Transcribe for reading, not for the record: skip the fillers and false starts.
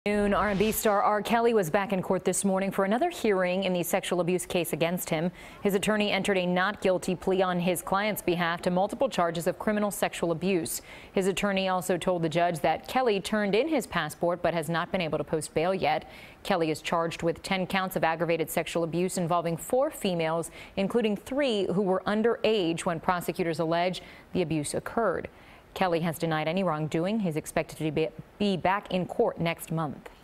R&B star R. Kelly was back in court this morning for another hearing in the sexual abuse case against him. His attorney entered a not guilty plea on his client's behalf to multiple charges of criminal sexual abuse. His attorney also told the judge that Kelly turned in his passport but has not been able to post bail yet. Kelly is charged with 10 counts of aggravated sexual abuse involving 4 females, including 3 who were underage when prosecutors allege the abuse occurred. Kelly has denied any wrongdoing. He's expected to be back in court next month.